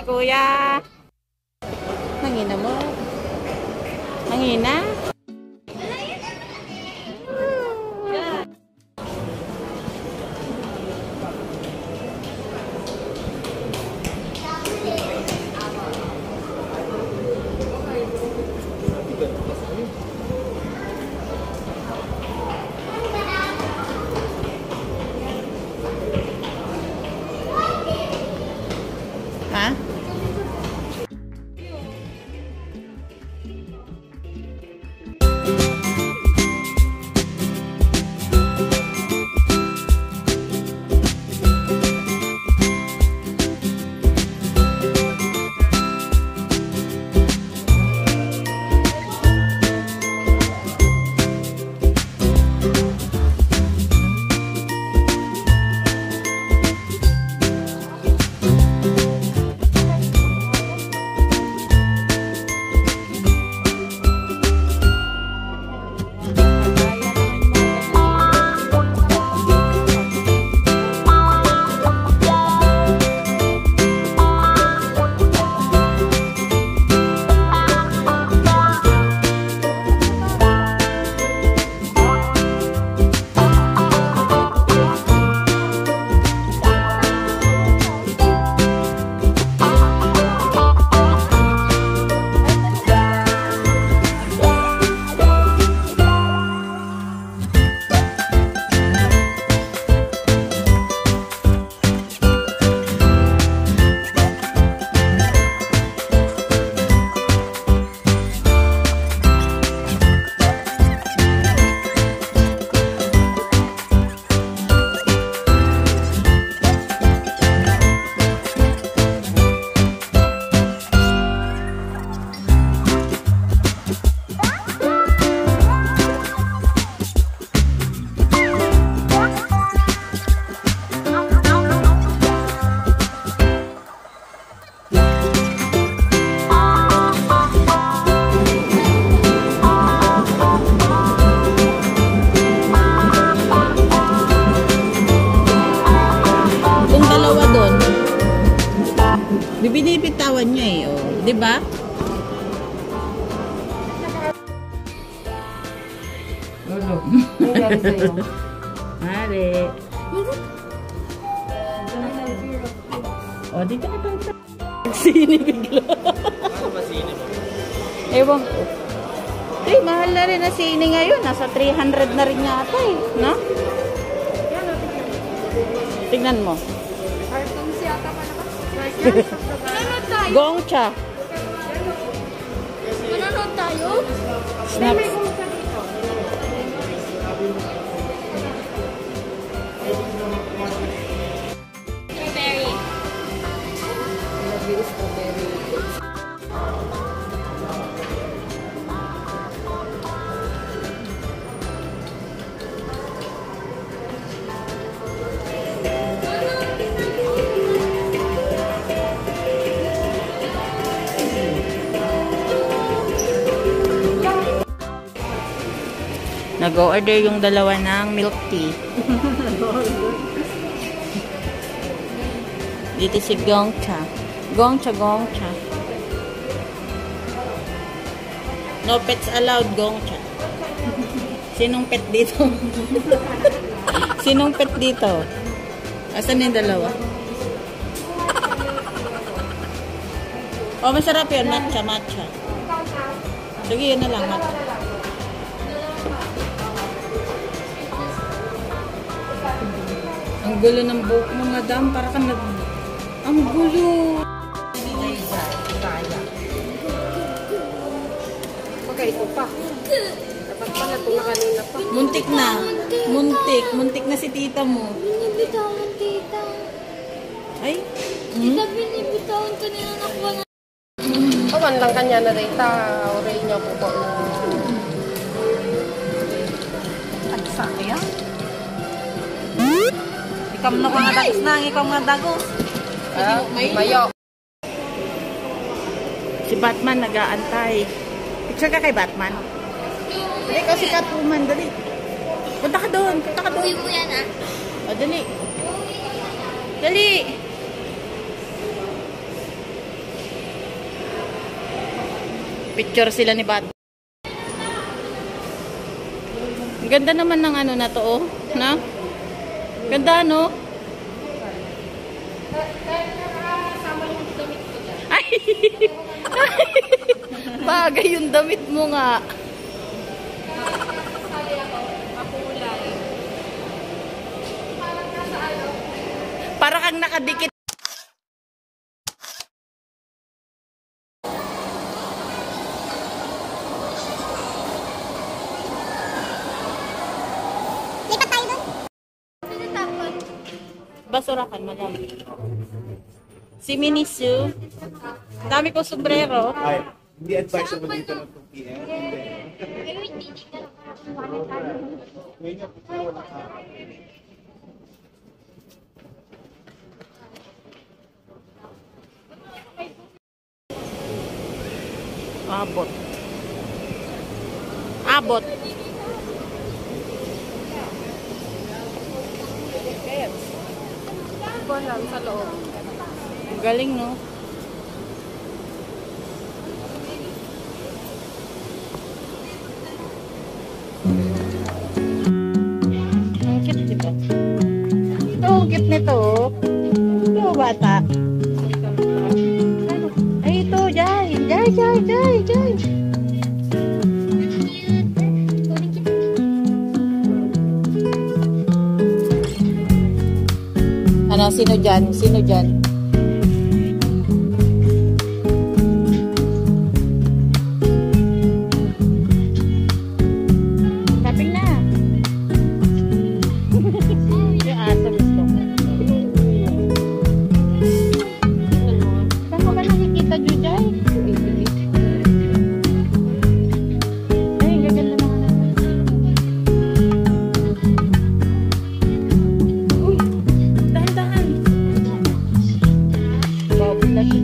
kuya. Nangina mo. Nangina? Ha? Binibitawan niya eh, oh. 'Di ba? Lolo. Nangyari sa'yo? Mare. O, dito ka tayo. Sini bigla. Ano ba sini mo? Ewan ko. Eh, mahal na rin na sini ngayon. Nasa 300 na rin yata eh. No? Tignan mo. Cartoons yata pa naman. Manonood tayo? Gongcha. Manonood tayo? Snaps. May gongcha dito. Strawberry. Strawberry. Nag-order yung dalawa ng milk tea. Dito si Gongcha. Gongcha. No pets allowed, Gongcha. Sinong pet dito? Sinong pet dito? Asan yung dalawa? Oh, masarap yun. Matcha. Sige, yun na lang. Matcha. Ang gulo ng buhok mo, madam. Para ka nag... Ang gulo! Okay, ito pa. Dapat pala ito na kanina pa. Muntik na si tita mo. Binibitawan, tita. Ay? Tita, binibitawan kanina nakuha na. Kawan lang kanya na tita. Oray niya po po. At sayang. Ikaw na ko nga dagos na. Ikaw nga dagos. Mayo. Si Batman nag-aantay. Picture ka kay Batman. Dali, ikaw si Catwoman. Dali. Punta ka doon. Uwi mo yan, ah. O, dali. Dali. Picture sila ni Bat. Ang ganda naman ng ano na to, oh. Na? Ganda, no? Ay! Bagay yung damit mo nga. Para kang nakadikit. Basurakan, madam. Si Minisu. Dami ko sombrero. Ay, hindi advisable dito ng 2 p.m. Ngayon nga, wala ka. Abot. Abot. Buwan sa loob. Ang galing, no? Ang cute, diba? Ito, ang cute nito, oh. Ito, bata. Ano? Ay, ito, Jai. Jai, Jai, Jai, Jai. Ano, sino dyan? Sino dyan? Taping na. Yung aso gusto ko. Saan mo ba nakikita, Jujay? Ay, gaganda naman naman. Uy, dahan-dahan. Bobby lagi.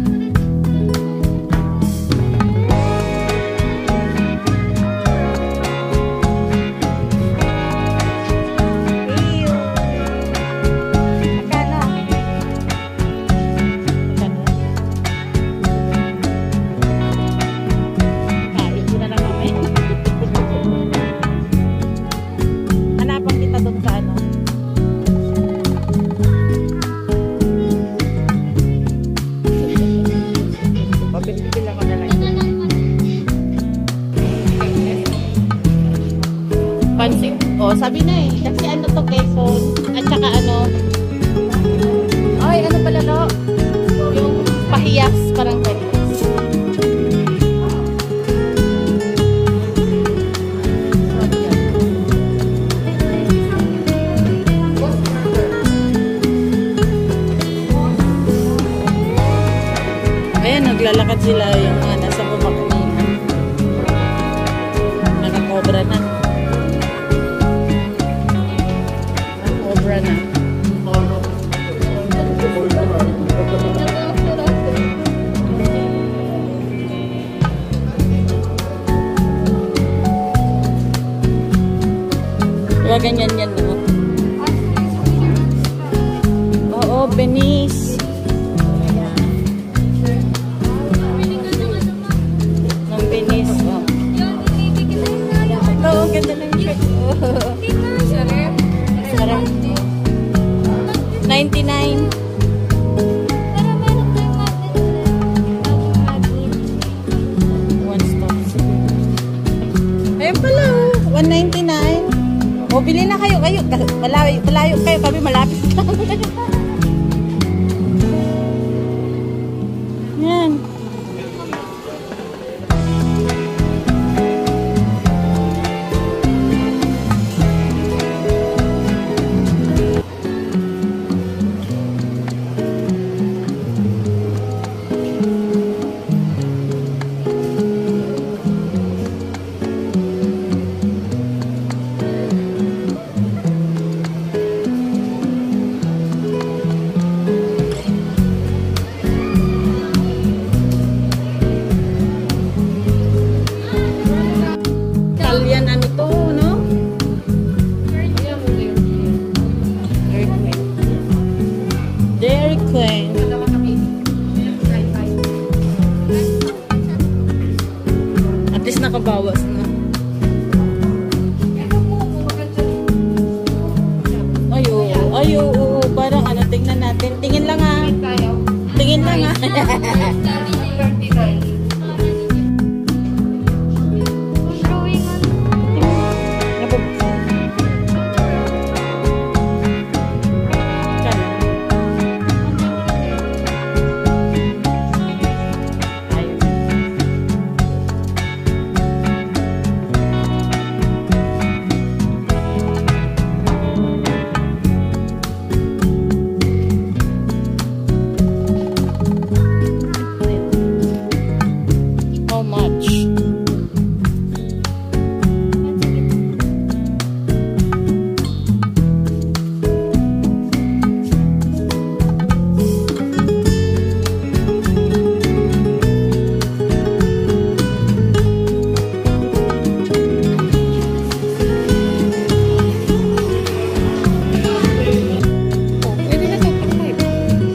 Hanapan kita doon sa ano. Pabili ako na lang. Pansit. Oh, sabi na eh. Kasi ano to, Quezon. At saka ano. Ay, ano pala no? Yung pahiyas. Parang pahiyas. Ayan, naglalakad sila yung mga nasa baba kanina. Nakakobra na. Nakakobra na. Diba ganyan yan, no? Oo, Venice. Ng Venice, oh. Ito, ang ganda ng cake. Sarap. 99. One stop. Ayun pala, oh. 199. O, bili na kayo. Malayo kayo. Kami malapit lang. Yan. Ay, oo, parang ano, tingnan natin. Tingin lang ha. Tingin lang ha. 39. Drawing on. How much? Pwede na ito, pang live.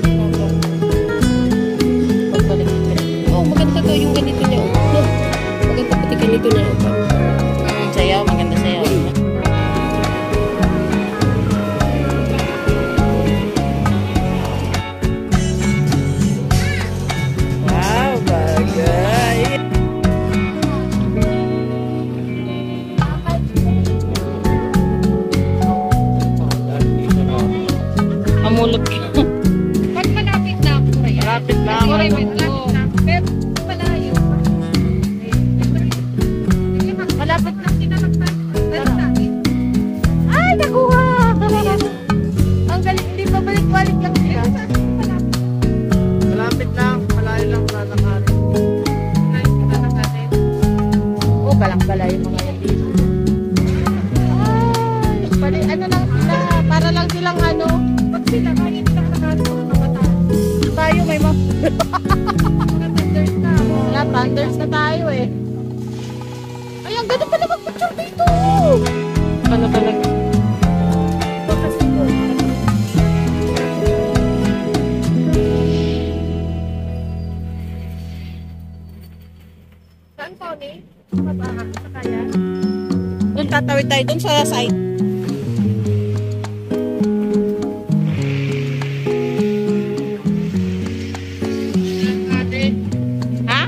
Pagbalik. Oh, maganda to yung ganito niya. Oh. Maganda pati ganito na. Sayaw, maganda sayaw. Wow, bagay. Amulot ka. Pag malapit na ako kaya. Malapit lang. Malapit na. Pero malayo pa. Malapit na sinalagpan. Ay, nakuha! Ang galing, hindi pa balik-balik lang sila. Malapit lang, malayo lang lalakarin. Oh, balang-bala yung mga yan dito. Ay, bali, ano lang sila, para lang silang ano, pag sila, kaya nilang nakatulong na bataan. Tayo may mga... Mga tenders na ako. Wala, thunders na tayo eh. Ay, ang ganda pala mag-picture dito! Ano talaga? Saan po ni? Sa kaya? Doon tatawid tayo, doon sa side. Ha?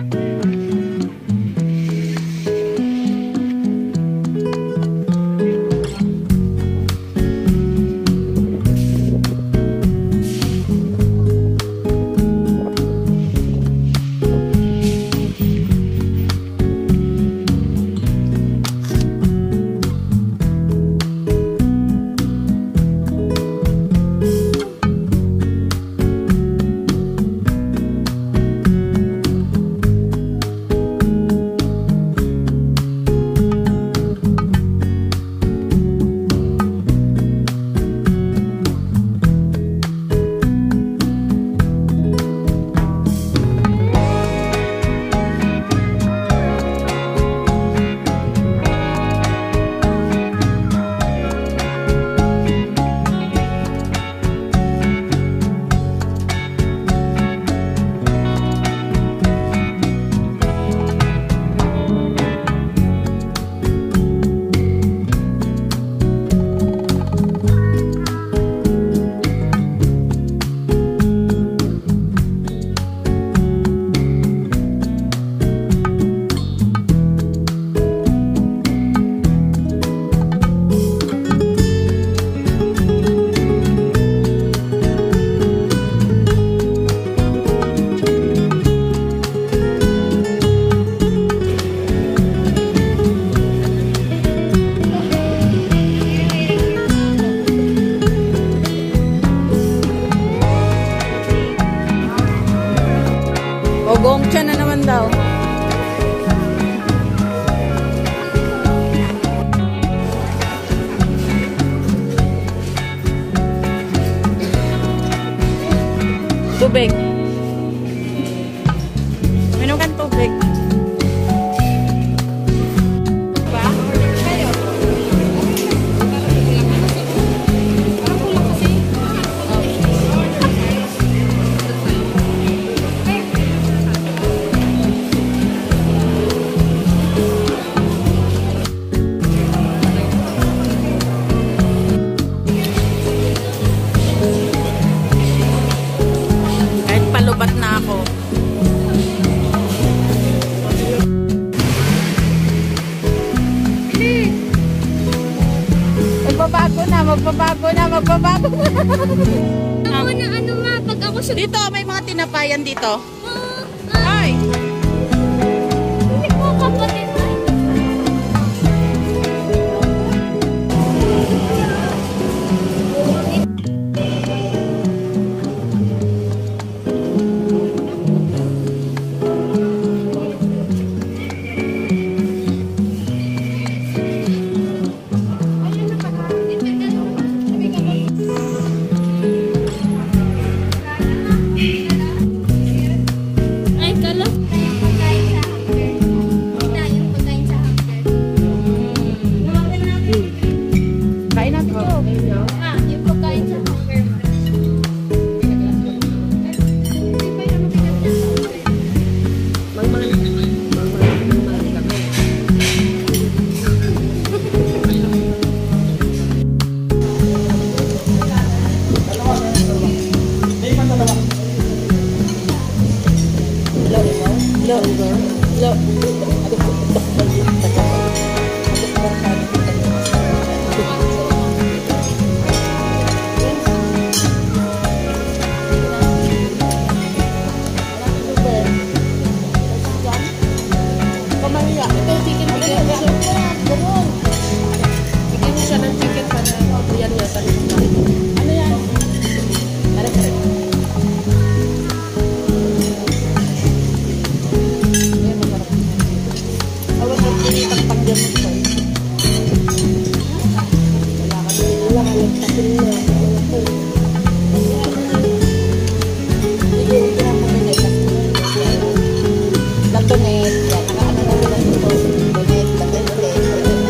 O, gongcha na naman daw. Tubig. Minom kang tubig. Ba? Kayo? Parang kulang kasi. Bababa. Ako na ano nga, pag ako sa... Dito, may mga tinapayan dito. Ay! Hindi ko kapatid. Ay, kala. Kain na to. Yung pagkain sa hunger. Ito, chicken bigyan mo siya. Bigyan mo siya ng chicken para yan yata. Ano yan? Tara. Awan na pinitang panggamot ko. Wala ka lang sa pinila. Latonet, yan, nakaano na lang ito. Bonet, latonet.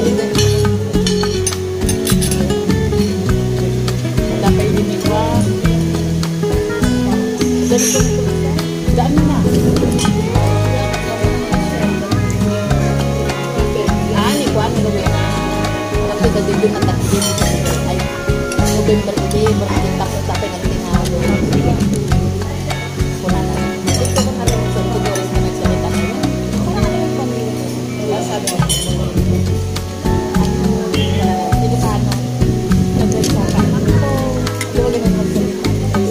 Wala pa yung limiwa. Daan mo na. Ni Juan, ni Rowena. Kasi kasi doon ang taksin. Ay, November, tapos tapos nagtinalo. Wala na. Ito ko na lang sa siguro na nagsalita. Wala na yung pamilya. Sabi ko, Ilocano, nagsalita. Ako, doon lang nagsalita.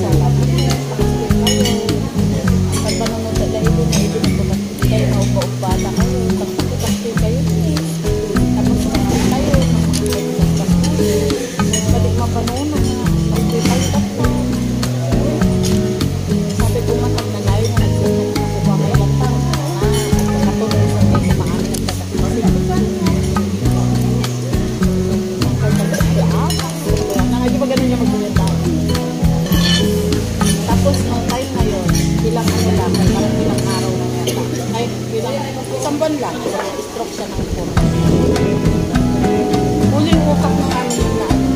Pag manunod sa dahil doon na ito na kayo maupa-upata kayo. Pagpapit kayo. Tapos kayo. Balik mapanunod na. Okay, kayo tapos. Sabi ko nga pag nalayo na nagsasalit na po ba may lantang. Katulad sa mga maamin nagsasalit. Nangayon pa ganun niya magsalita. Tapos nung time ngayon, ilang ano lang, parang ilang araw na yata. Ay, isang buwan lang, stroke siya ng phone. Huling utak ng amin na ano.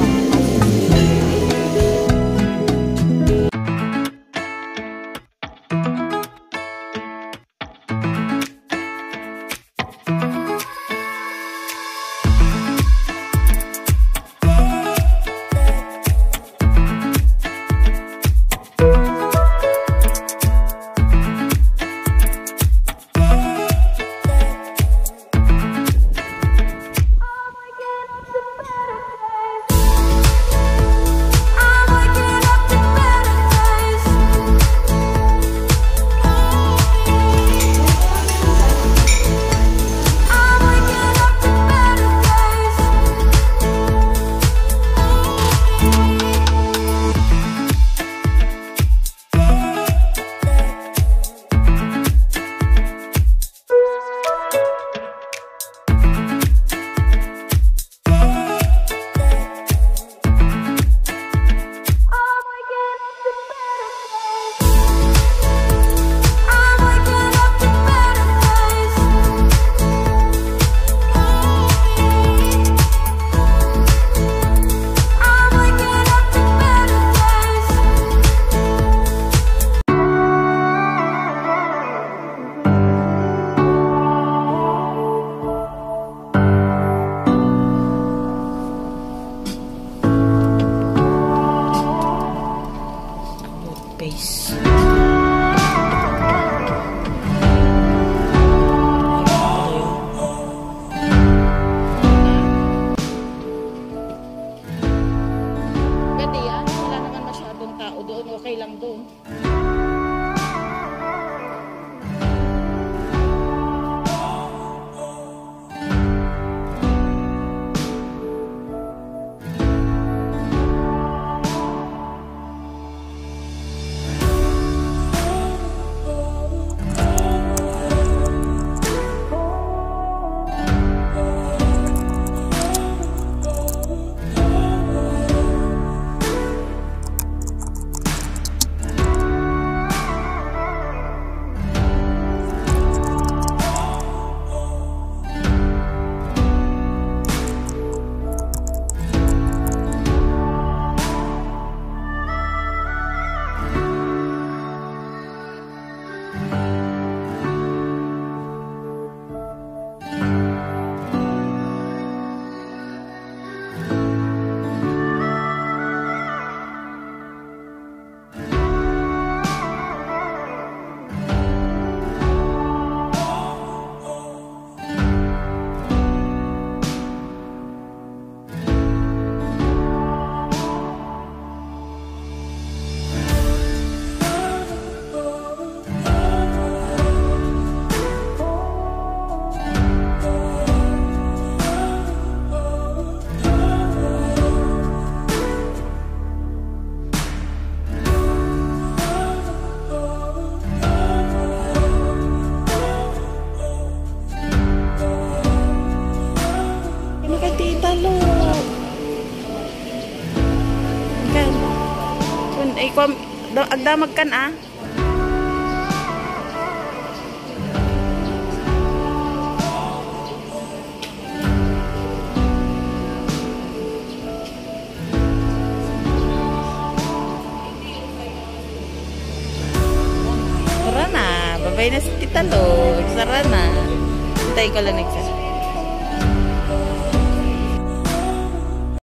okay lang doon. Agdamag kan ah. Sara na. Babay na si Tita Lo. Sara na. Hintayin ko lang next.